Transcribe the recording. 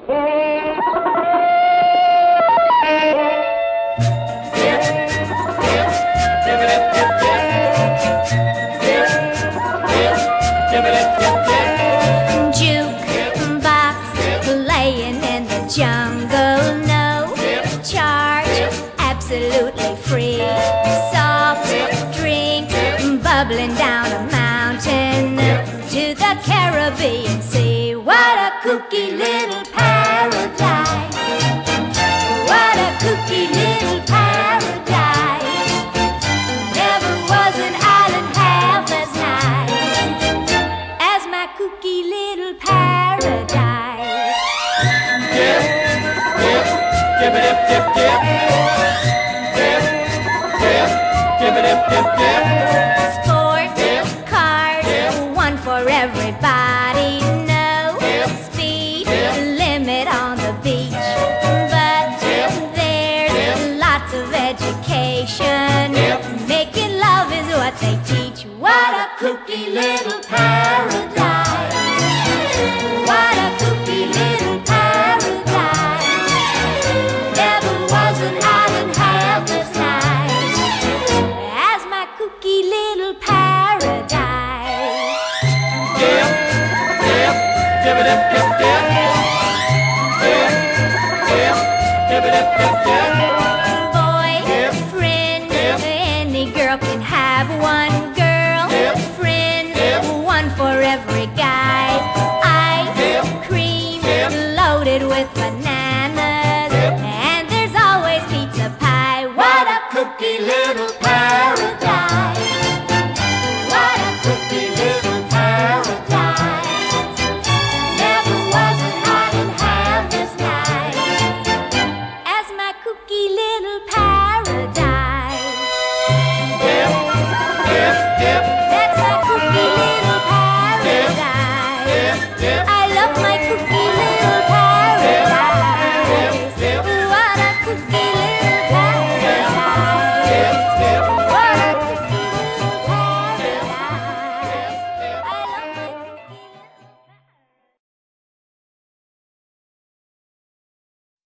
Jukebox playing in the jungle, no charge, absolutely free. Soft drinks bubbling down a mountain to the Caribbean Sea. What a kooky little paradise! What a kooky little paradise! Never was an island half as nice as my kooky little paradise. Dip, dip, dip it, dip, dip, dip, dip, dip it, dip, dip. Sport cars, one for everybody. No speed limit on the beach, but there's lots of education. Making love is what they teach. What a kooky little paradise! What a kooky little paradise! Never was an island half as nice as my kooky little paradise. Dip, dip, dip it, dip, dip, dip, dip, dip it, dip, dip. Boyfriend, any girl can have one. Girlfriend, one for every guy. Ice cream loaded with banana.